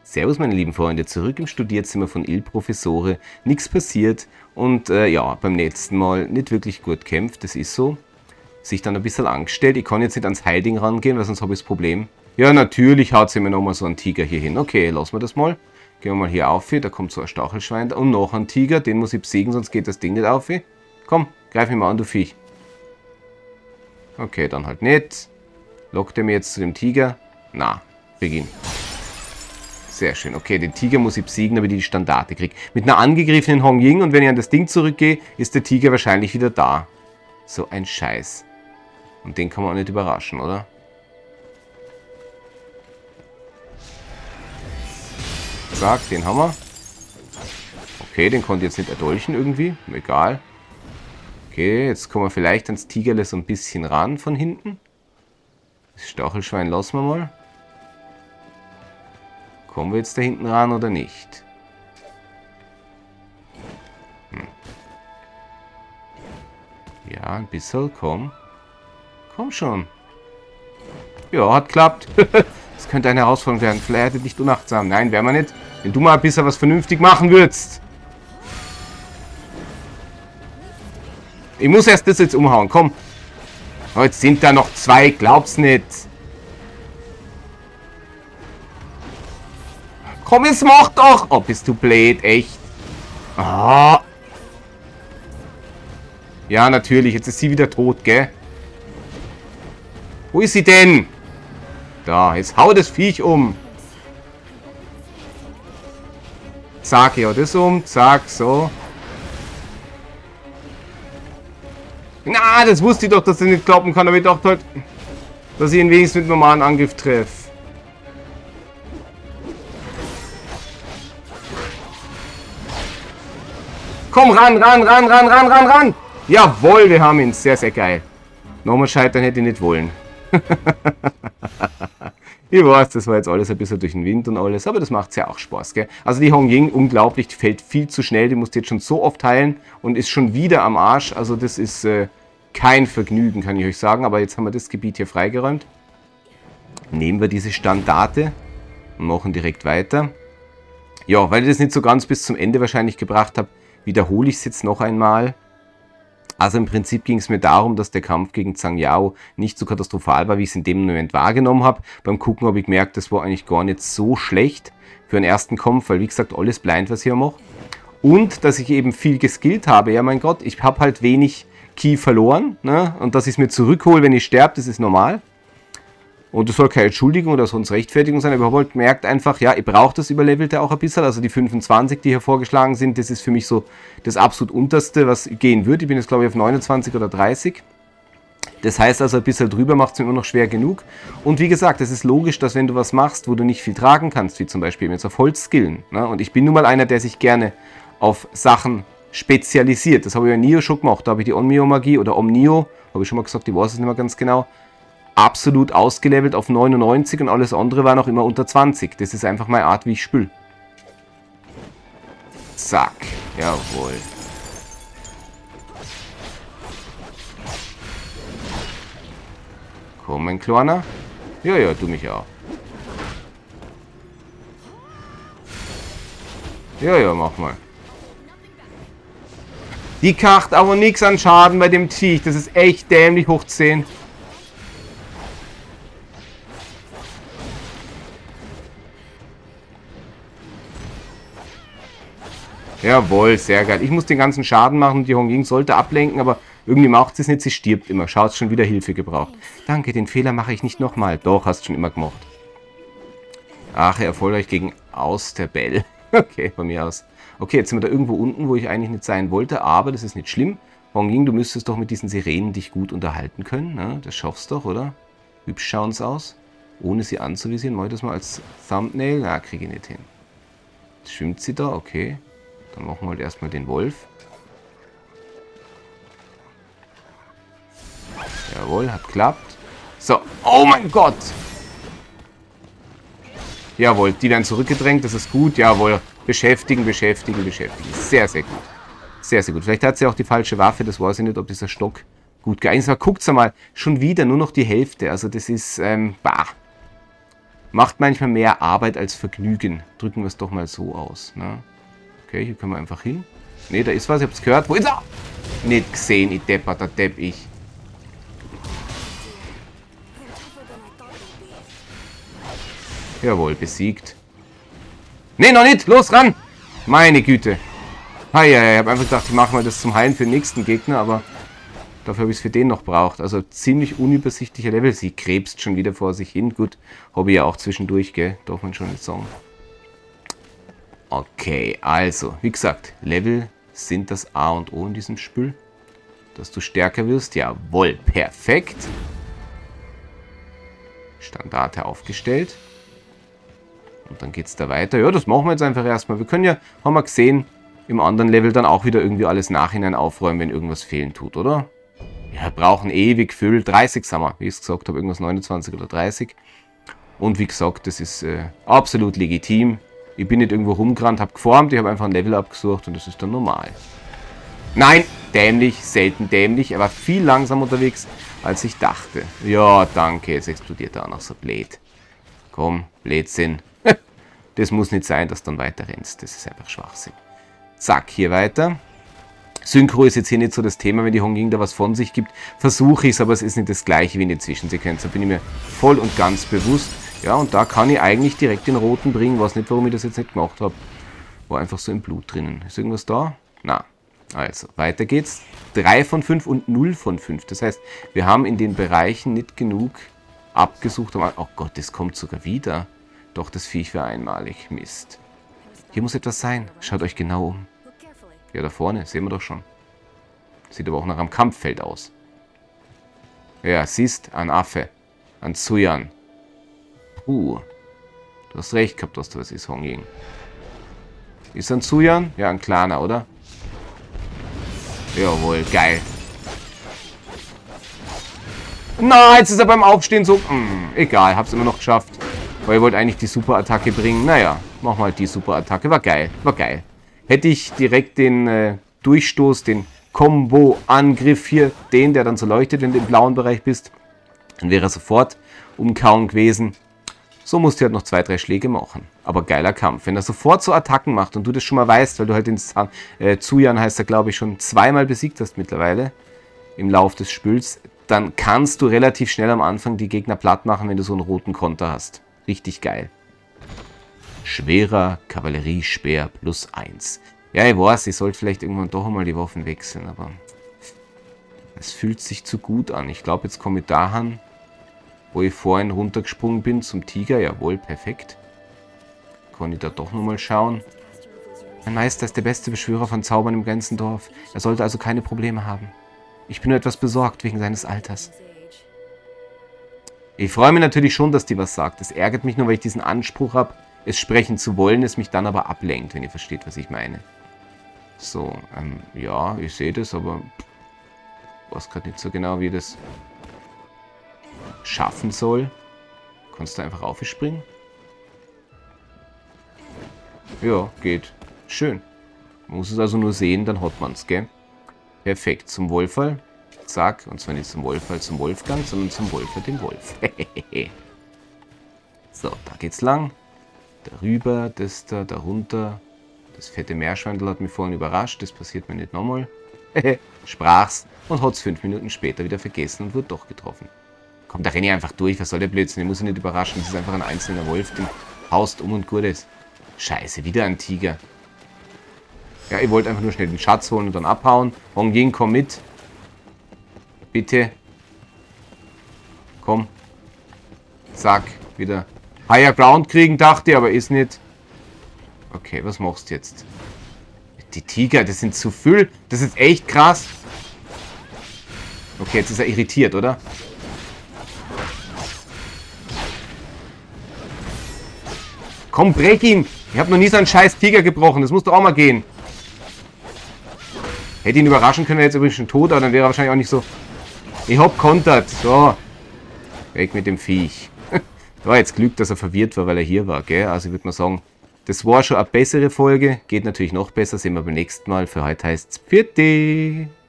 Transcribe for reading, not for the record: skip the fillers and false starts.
Servus meine lieben Freunde, zurück im Studierzimmer von Il Professore. Nichts passiert und ja, beim letzten Mal nicht wirklich gut kämpft, das ist so. Sich dann ein bisschen angestellt, ich kann jetzt nicht ans Heilding rangehen, weil sonst habe ich das Problem. Ja, natürlich haut sie mir nochmal so einen Tiger hier hin. Okay, lassen wir das mal. Gehen wir mal hier auf, da kommt so ein Stachelschwein und noch ein Tiger, den muss ich besiegen, sonst geht das Ding nicht auf. Komm, greif mich mal an, du Viech. Okay, dann halt nicht. Lockt er mir jetzt zu dem Tiger? Na, beginn. Sehr schön. Okay, den Tiger muss ich besiegen, damit ich die Standarte kriege. Mit einer angegriffenen Hong Ying und wenn ich an das Ding zurückgehe, ist der Tiger wahrscheinlich wieder da. So ein Scheiß. Und den kann man auch nicht überraschen, oder? Zack, den haben wir. Okay, den konnte ich jetzt nicht erdolchen irgendwie. Egal. Okay, jetzt kommen wir vielleicht ans Tigerle so ein bisschen ran von hinten. Das Stachelschwein lassen wir mal. Kommen wir jetzt da hinten ran oder nicht? Ja, ein bisschen, komm. Komm schon. Ja, hat klappt. Das könnte eine Herausforderung werden. Vielleicht nicht unachtsam. Nein, wäre man nicht. Wenn du mal ein bisschen was vernünftig machen würdest. Ich muss erst das jetzt umhauen, komm. Oh, jetzt sind da noch zwei, glaub's nicht. Komm, jetzt mach doch! Oh, bist du blöd, echt. Ah. Ja, natürlich, jetzt ist sie wieder tot, gell? Wo ist sie denn? Da, jetzt hau das Viech um. Zack, ja, das um. Zack, so. Na, das wusste ich doch, dass er nicht kloppen kann, aber ich dachte halt, dass ich ihn wenigstens mit normalen Angriff treffe. Komm, ran, ran, ran, ran, ran, ran, ran! Jawohl, wir haben ihn. Sehr, sehr geil. Nochmal scheitern hätte ich nicht wollen. Ich weiß, das war jetzt alles ein bisschen durch den Wind und alles, aber das macht ja auch Spaß, gell? Also die Hong Ying, unglaublich, die fällt viel zu schnell, die musste jetzt schon so oft heilen und ist schon wieder am Arsch. Also das ist kein Vergnügen, kann ich euch sagen, aber jetzt haben wir das Gebiet hier freigeräumt. Nehmen wir diese Standarte und machen direkt weiter. Ja, weil ich das nicht so ganz bis zum Ende wahrscheinlich gebracht habe, wiederhole ich es jetzt noch einmal. Also im Prinzip ging es mir darum, dass der Kampf gegen Zhang Yao nicht so katastrophal war, wie ich es in dem Moment wahrgenommen habe. Beim Gucken habe ich gemerkt, das war eigentlich gar nicht so schlecht für einen ersten Kampf, weil wie gesagt, alles blind, was ich hier mache. Und dass ich eben viel geskillt habe. Ja, mein Gott, ich habe halt wenig Ki verloren, ne? Und dass ich es mir zurückhole, wenn ich sterbe, das ist normal. Und das soll keine Entschuldigung oder sonst Rechtfertigung sein, aber ich habe halt gemerkt einfach, ja, ich brauche das Überlevelte auch ein bisschen. Also die 25, die hier vorgeschlagen sind, das ist für mich so das absolut unterste, was gehen würde. Ich bin jetzt glaube ich auf 29 oder 30. Das heißt also, ein bisschen drüber macht es mir immer noch schwer genug. Und wie gesagt, es ist logisch, dass wenn du was machst, wo du nicht viel tragen kannst, wie zum Beispiel jetzt auf Holz skillen, ne? Und ich bin nun mal einer, der sich gerne auf Sachen spezialisiert. Das habe ich ja Nio schon gemacht. Da habe ich die Onmyo-Magie oder Omnio, habe ich schon mal gesagt, ich weiß es nicht mehr ganz genau, absolut ausgelevelt auf 99 und alles andere war noch immer unter 20. Das ist einfach meine Art, wie ich spüle. Zack. Jawohl. Komm, mein Kleiner. Ja, ja, du mich auch. Ja, ja, mach mal. Die kacht aber nichts an Schaden bei dem Viech. Das ist echt dämlich hoch 10. Jawohl, sehr geil. Ich muss den ganzen Schaden machen. Die Hong Ying sollte ablenken, aber irgendwie macht sie es nicht. Sie stirbt immer. Schaut, schon wieder Hilfe gebraucht. Danke, den Fehler mache ich nicht nochmal. Doch, hast schon immer gemacht. Ach, erfolgreich gegen Austerbell. Okay, von mir aus. Okay, jetzt sind wir da irgendwo unten, wo ich eigentlich nicht sein wollte, aber das ist nicht schlimm. Hong Ying, du müsstest doch mit diesen Sirenen dich gut unterhalten können. Ne? Das schaffst du doch, oder? Hübsch schauen sie aus. Ohne sie anzuvisieren. Mache ich das mal als Thumbnail? Na, kriege ich nicht hin. Schwimmt sie da? Okay. Dann machen wir halt erstmal den Wolf. Jawohl, hat geklappt. So, oh mein Gott! Jawohl, die werden zurückgedrängt, das ist gut. Jawohl, beschäftigen, beschäftigen, beschäftigen. Sehr, sehr gut. Sehr, sehr gut. Vielleicht hat sie auch die falsche Waffe, das weiß ich nicht, ob dieser Stock gut geeignet ist. Aber guckt mal, schon wieder nur noch die Hälfte. Also das ist, bah. Macht manchmal mehr Arbeit als Vergnügen. Drücken wir es doch mal so aus. Ne? Okay, hier können wir einfach hin. Ne, da ist was, ich hab's gehört. Wo ist er? Nicht gesehen, ich depperter Depp, ich. Jawohl, besiegt. Ne, noch nicht! Los, ran! Meine Güte. Ich habe einfach gedacht, ich mache mal das zum Heilen für den nächsten Gegner, aber dafür habe ich es für den noch braucht. Also ziemlich unübersichtlicher Level. Sie krebst schon wieder vor sich hin. Gut, habe ich ja auch zwischendurch, gell? Darf man schon nicht sagen. Okay, also, wie gesagt, Level sind das A und O in diesem Spiel. Dass du stärker wirst. Jawohl, perfekt. Standarte aufgestellt. Und dann geht es da weiter. Ja, das machen wir jetzt einfach erstmal. Wir können ja, haben wir gesehen, im anderen Level dann auch wieder irgendwie alles nachhinein aufräumen, wenn irgendwas fehlen tut, oder? Ja, brauchen ewig Füll. 30 sind wir, wie ich es gesagt habe, irgendwas 29 oder 30. Und wie gesagt, das ist absolut legitim. Ich bin nicht irgendwo rumgerannt, habe geformt, ich habe einfach ein Level abgesucht und das ist dann normal. Nein, dämlich, selten dämlich. Er war viel langsamer unterwegs, als ich dachte. Ja, danke, jetzt explodiert er auch noch so blöd. Komm, Blödsinn. Das muss nicht sein, dass du dann weiter rennst. Das ist einfach Schwachsinn. Zack, hier weiter. Synchro ist jetzt hier nicht so das Thema, wenn die Hong Ying da was von sich gibt. Versuche ich es, aber es ist nicht das gleiche wie in den Zwischensequenzen. Da bin ich mir voll und ganz bewusst. Ja, und da kann ich eigentlich direkt den roten bringen. Weiß nicht, warum ich das jetzt nicht gemacht habe. War einfach so im Blut drinnen. Ist irgendwas da? Na. Also, weiter geht's. 3 von 5 und 0 von 5. Das heißt, wir haben in den Bereichen nicht genug abgesucht. Oh Gott, das kommt sogar wieder. Doch, das Viech war einmalig. Mist. Hier muss etwas sein. Schaut euch genau um. Ja, da vorne. Sehen wir doch schon. Sieht aber auch nach einem Kampffeld aus. Ja, siehst, ein Affe. Ein Zuyan. Du hast recht gehabt, dass da was ist, Hong Ying. Ist ein Zuyan? Ja, ein kleiner, oder? Jawohl, geil. Na, jetzt ist er beim Aufstehen so... egal, hab's immer noch geschafft. Weil ich wollte eigentlich die Superattacke bringen. Naja, mach mal die Superattacke. War geil, war geil. Hätte ich direkt den Durchstoß, den Combo-Angriff hier, den, der dann so leuchtet, wenn du im blauen Bereich bist, dann wäre er sofort umkauen gewesen. So musst du halt noch 2, 3 Schläge machen. Aber geiler Kampf. Wenn er sofort so Attacken macht und du das schon mal weißt, weil du halt den Zuyan, heißt er glaube ich, schon zweimal besiegt hast mittlerweile im Lauf des Spiels, dann kannst du relativ schnell am Anfang die Gegner platt machen, wenn du so einen roten Konter hast. Richtig geil. Schwerer Kavalleriespeer +1. Ja, ich weiß, ich sollte vielleicht irgendwann doch einmal die Waffen wechseln, aber es fühlt sich zu gut an. Ich glaube, jetzt komme ich dahin, wo ich vorhin runtergesprungen bin zum Tiger. Jawohl, perfekt. Kann ich da doch nochmal schauen. Mein Meister ist der beste Beschwörer von Zaubern im ganzen Dorf. Er sollte also keine Probleme haben. Ich bin nur etwas besorgt wegen seines Alters. Ich freue mich natürlich schon, dass die was sagt. Es ärgert mich nur, weil ich diesen Anspruch habe, es sprechen zu wollen, es mich dann aber ablenkt, wenn ihr versteht, was ich meine. So, ja, ich sehe das, aber ich weiß gerade nicht so genau, wie das schaffen soll. Kannst du einfach aufspringen? Ja, geht. Schön. Man muss es also nur sehen, dann hat man es, gell? Perfekt. Zum Wolferl. Zack. Und zwar nicht zum Wolferl, zum Wolfgang, sondern zum Wolferl, dem Wolf. So, da geht's lang. Darüber, das da, darunter. Das fette Meerschweindel hat mich vorhin überrascht. Das passiert mir nicht nochmal. Sprach's und hat's 5 Minuten später wieder vergessen und wurde doch getroffen. Komm, da renne ich einfach durch. Was soll der Blödsinn? Ich muss ihn nicht überraschen. Das ist einfach ein einzelner Wolf, den haust um und gut ist. Scheiße, wieder ein Tiger. Ja, ich wollte einfach nur schnell den Schatz holen und dann abhauen. Hong Ying, komm mit. Bitte. Komm. Zack, wieder Higher Ground kriegen, dachte ich, aber ist nicht. Okay, was machst du jetzt? Die Tiger, das sind zu viel. Das ist echt krass. Okay, jetzt ist er irritiert, oder? Komm, brech ihn! Ich habe noch nie so einen scheiß Tiger gebrochen. Das muss doch auch mal gehen. Hätte ihn überraschen können, er jetzt übrigens schon tot, aber dann wäre er wahrscheinlich auch nicht so... Ich hab kontert. So. Weg mit dem Viech. War jetzt Glück, dass er verwirrt war, weil er hier war, gell? Also ich würde mal sagen, das war schon eine bessere Folge. Geht natürlich noch besser, sehen wir beim nächsten Mal. Für heute heißt es Pfiat.